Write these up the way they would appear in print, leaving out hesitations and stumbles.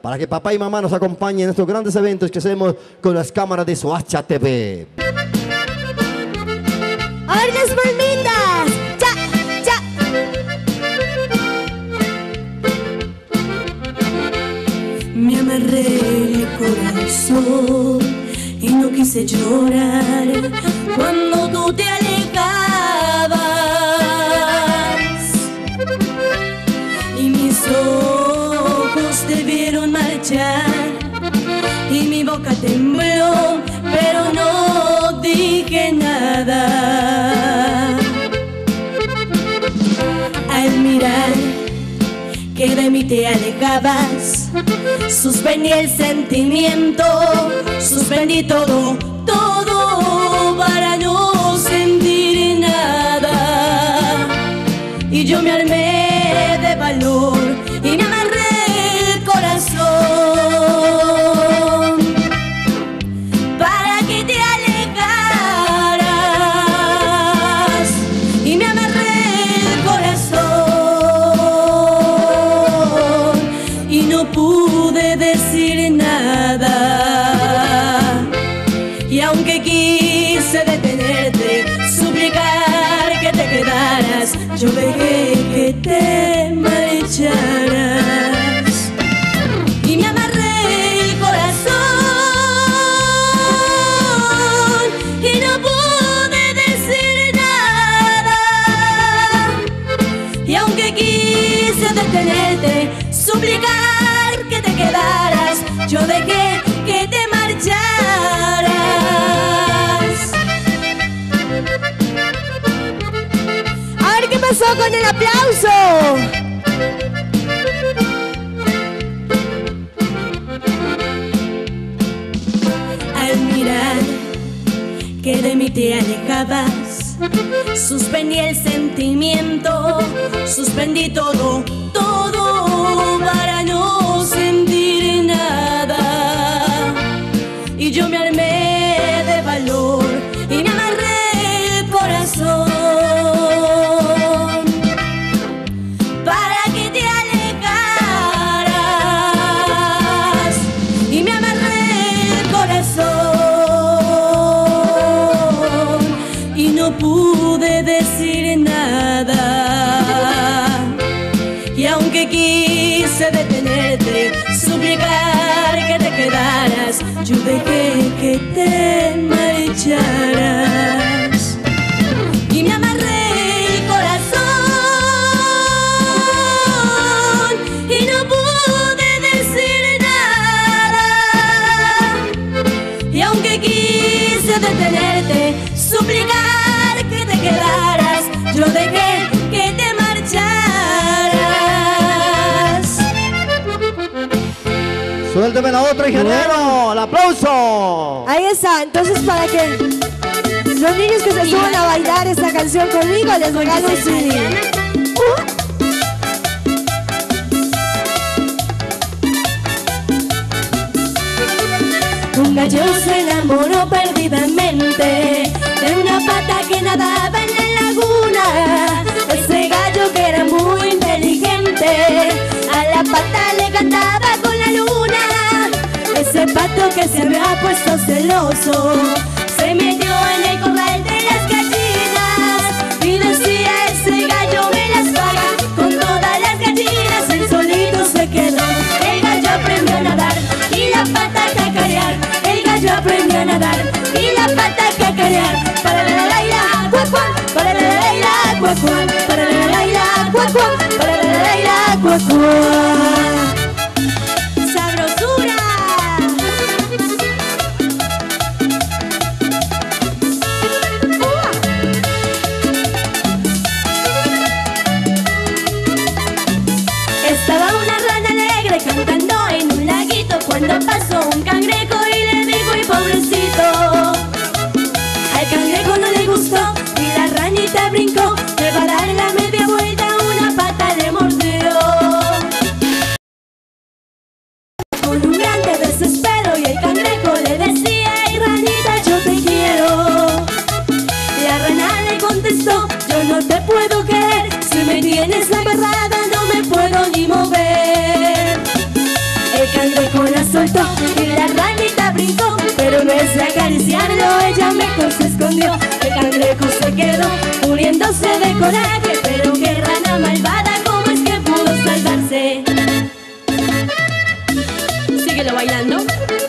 para que papá y mamá nos acompañen en estos grandes eventos que hacemos con las cámaras de Soacha TV. ¡A ver las palmitas! ¡Cha! ¡Cha! Me amarré el corazón y no quise llorar cuando tú te alejabas, y mis ojos te vieron marchar y mi boca tembló, pero no dije nada. Al mirar que de mí te alejabas, suspendí el sentimiento, suspendí todo, todo para no sentir nada. Y yo me armé de valor y me amarré el corazón para que te alejaras, y me amarré el corazón y no pude decir nada. Y aunque quise detenerte, suplicar que te quedaras, yo dejé que te marcharas y me amarré el corazón y no pude decir nada. Y aunque quise detenerte, suplicar que te quedaras, yo dejé que te marcharas. A ver qué pasó con el aplauso. Al mirar que de mí te alejabas, suspendí el sentimiento, suspendí todo, todo para no sentir nada. Y yo me armé de valor y me amarré el corazón para que te alejaras, y me amarré el corazón y no pude decir nada. Y aunque quise detenerte, suplicar que te quedaras, yo dejé que te marcharas y me amarré el corazón y no pude decir nada. Y aunque quise detenerte, suplicar que te quedaras, yo dejé que te marcharas. Suélteme la otra, ingeniero. ¡El aplauso! Ahí está, entonces para que los niños que se suban a bailar esta canción conmigo les regalo un CD. Un gallo se enamoró perdidamente de una pata que nadaba en la laguna. Ese gallo, que era muy inteligente, a la pata le cantaba con la luna. Ese pato que se había puesto celoso se metió en el corral de las gallinas y decía: ese gallo me las paga con todas las gallinas. El solito se quedó, el gallo aprendió a nadar y la pata a cacarear. El gallo aprendió a nadar y la pata a cacarear. Para la la la, cuac cuac, para la la la, cuac cuac, para la la la, cuac cuac, para la la la, cuac cuac. ¡Sabrosura! Estaba una rana alegre cantando en un laguito cuando pasó un cangrejo y le dijo: ¡ay, pobrecito! Al cangrejo no le gustó y la ranita brincó. Le va a dar la media vuelta, una pata le mordió. Con un grande desespero, y el cangrejo le decía: ¡ay, ranita, yo te quiero! La rana le contestó: yo no te puedo querer, si me tienes agarrada no me puedo ni mover. El cangrejo la soltó y la ranita brincó, pero no es acariciarlo, ella mejor se escondió. El cangrejo se quedó muriéndose de coraje, pero qué rana malvada, ¿cómo es que pudo salvarse? Síguelo bailando.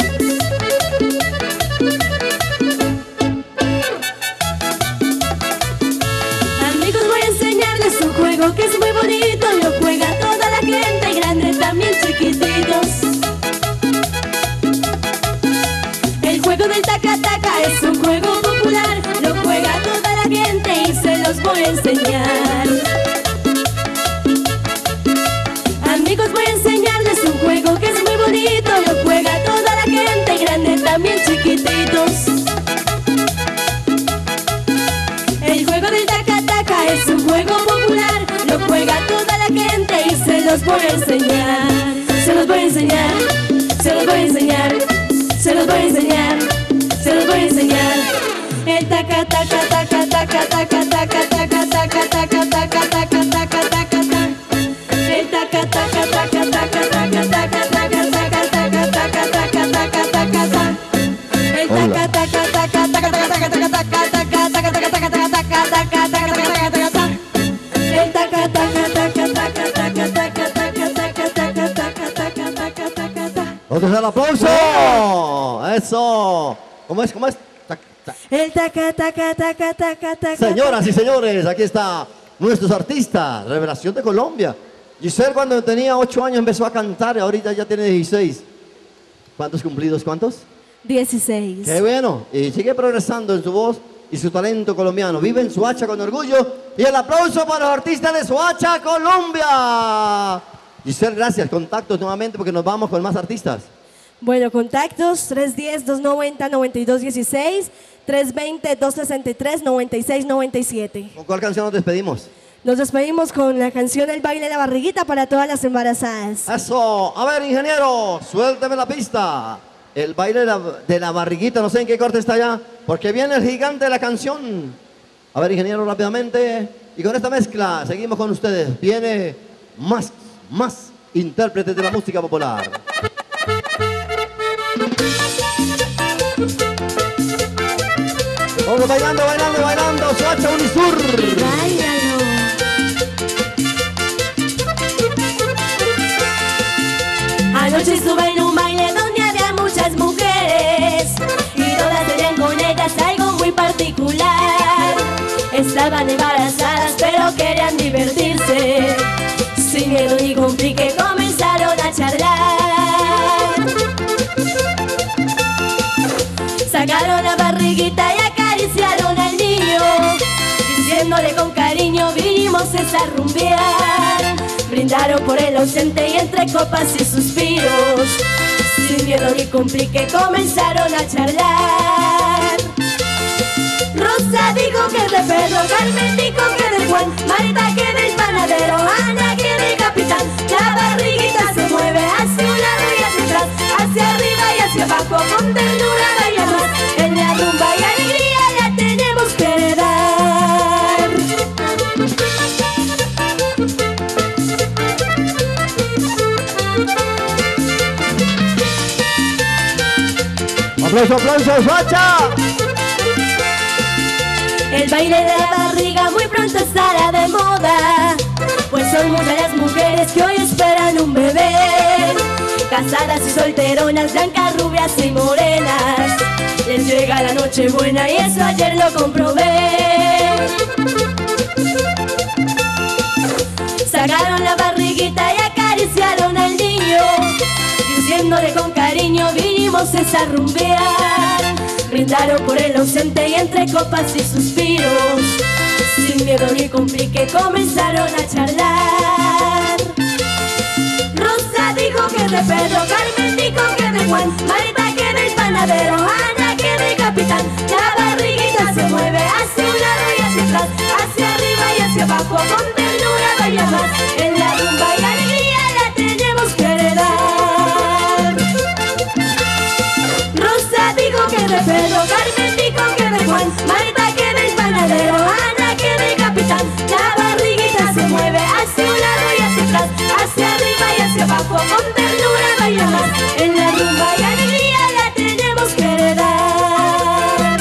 Amigos, voy a enseñarles un juego que es muy bonito, lo juega toda la gente, grande también chiquititos. El juego del taca-taca es un juego popular, lo juega toda la gente y se los voy a enseñar. Amigos, voy a enseñarles un juego que es muy bonito, lo juega toda la gente, grande también chiquititos. El juego del taca-taca es un juego popular, lo juega toda la gente y se los voy a enseñar. Se los voy a enseñar, se los voy a enseñar, se los voy a enseñar, se los voy a enseñar. El taca-taca-taca-taca-taca-taca-taca-taca-taca-taca-taca-taca-taca. El taca-taca-taca-taca-taca-taca-taca-taca-taca-taca-taca. El taca-taca-taca-taca-taca-taca-taca-taca-taca-taca-taca-taca. El taca-taca-taca-taca-taca-taca-taca-taca-taca-taca-taca. ¿Dónde está el aplauso? Eso. ¿Cómo es? ¿Cómo es? El taca-taca-taca-taca-taca. Señoras y señores, aquí está nuestros artistas, revelación de Colombia. Giselle cuando tenía 8 años empezó a cantar y ahorita ya tiene 16. ¿Cuántos cumplidos? ¿Cuántos? 16. Qué bueno. Y sigue progresando en su voz y su talento colombiano. Vive en Soacha con orgullo. Y el aplauso para los artistas de Soacha, Colombia. Giselle, gracias. Contactos nuevamente porque nos vamos con más artistas. Bueno, contactos 310-290-9216, 320-263-9697. ¿Con cuál canción nos despedimos? Nos despedimos con la canción El baile de la barriguita para todas las embarazadas. Eso. A ver, ingeniero, suélteme la pista. El baile de la barriguita, no sé en qué corte está ya, porque viene el gigante de la canción. A ver, ingeniero, rápidamente. Y con esta mezcla seguimos con ustedes. Viene más intérpretes de la música popular. Vamos bailando, bailando, bailando. Soacha Unisur. Báilalo. Anoche estuve en un baile donde había muchas mujeres y todas tenían con ellas algo muy particular. Estaban embarazadas pero querían divertirse. Sin miedo ni complique comenzaron a charlar. Sacaron la barriguita y acariciaron al niño, diciéndole con cariño vinimos a rumbear. Brindaron por el ausente y entre copas y suspiros, sin miedo ni complique comenzaron a charlar. Rosa dijo que de Pedro, Carmen dijo que de Juan, Marta que del panadero, Ana que del capitán. La barriguita se mueve hacia un lado y hacia atrás, hacia arriba y hacia abajo, con ternura baila más. En la rumba y alegría la tenemos que dar. ¡Aplauso, aplauso, Soacha! El baile de la barriga muy pronto estará de moda, pues son muchas las mujeres que hoy esperan un bebé. Casadas y solteronas, blancas, rubias y morenas, les llega la noche buena y eso ayer lo comprobé. Sacaron la barriguita y acariciaron al niño, diciéndole con cariño vinimos a rumbear. Brindaron por el ausente y entre copas y suspiros, sin miedo ni complique comenzaron a charlar. Rosa dijo que de Pedro, Carmen dijo que de Juan, Marta que del panadero, Ana que del capitán. La barriguita se mueve hacia un lado y hacia atrás, hacia arriba y hacia abajo, con ternura baila más. En la rumba y alegría la tenemos que heredar. Rosa dijo que de Pedro, Carmen dijo que de Juan, Marta que del panadero, Ana que del capitán. La barriguita se mueve hacia un lado y hacia atrás, hacia arriba y hacia abajo, con ternura baila más. En la rumba y alegría la tenemos que heredar.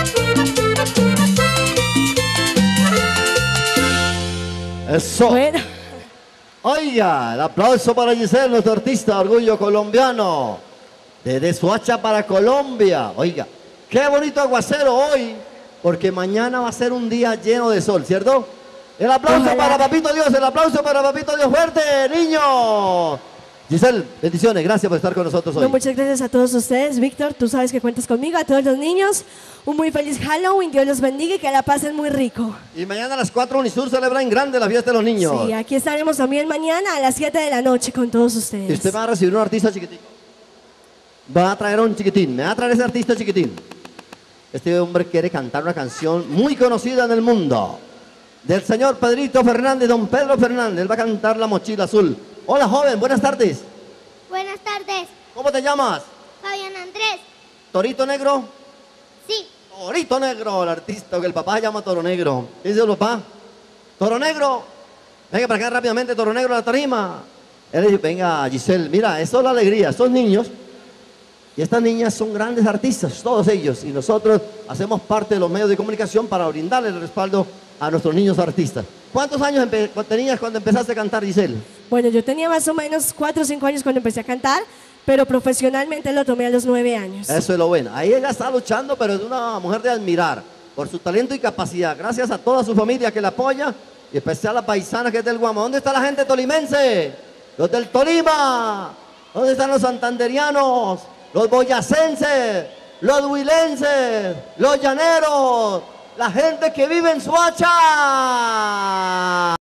Eso. Bueno, Oiga, el aplauso para Giselle, nuestro artista, orgullo colombiano. Desde Soacha para Colombia. Oiga, qué bonito aguacero hoy, porque mañana va a ser un día lleno de sol, ¿cierto? El aplauso Ojalá. para Papito Dios, el aplauso para Papito Dios, fuerte, niño. Giselle, bendiciones, gracias por estar con nosotros hoy. no, muchas gracias a todos ustedes. Víctor, tú sabes que cuentas conmigo, a todos los niños. Un muy feliz Halloween, Dios los bendiga y que la pasen muy rico. Y mañana a las 4 Unisur celebra en grande la fiesta de los niños. Sí, aquí estaremos también mañana a las 7 de la noche con todos Y ustedes. usted va a recibir un artista chiquitico. Va a traer a un chiquitín, me va a traer ese artista chiquitín. Este hombre quiere cantar una canción muy conocida en el mundo. Del señor Pedrito Fernández, don Pedro Fernández. Él va a cantar La Mochila Azul. Hola, joven, buenas tardes. Buenas tardes, ¿Cómo te llamas? Fabián Andrés. ¿Torito Negro? Sí, Torito Negro, el artista que el papá se llama Toro Negro. ¿Qué dice el papá? Toro Negro. Venga para acá rápidamente, Toro Negro a la tarima. Él dice, venga Giselle, mira, esto es la alegría, estos niños. Y estas niñas son grandes artistas, todos ellos. Y nosotros hacemos parte de los medios de comunicación para brindarle el respaldo a nuestros niños artistas. ¿Cuántos años tenías cuando empezaste a cantar, Giselle? Bueno, yo tenía más o menos 4 o 5 años cuando empecé a cantar, pero profesionalmente lo tomé a los 9 años. Eso es lo bueno. Ahí ella está luchando, pero es una mujer de admirar por su talento y capacidad. Gracias a toda su familia que la apoya, y especial a la paisana que es del Guamo. ¿Dónde está la gente tolimense? Los del Tolima. ¿Dónde están los santanderianos? Los boyacenses, los huilenses, los llaneros, la gente que vive en Soacha.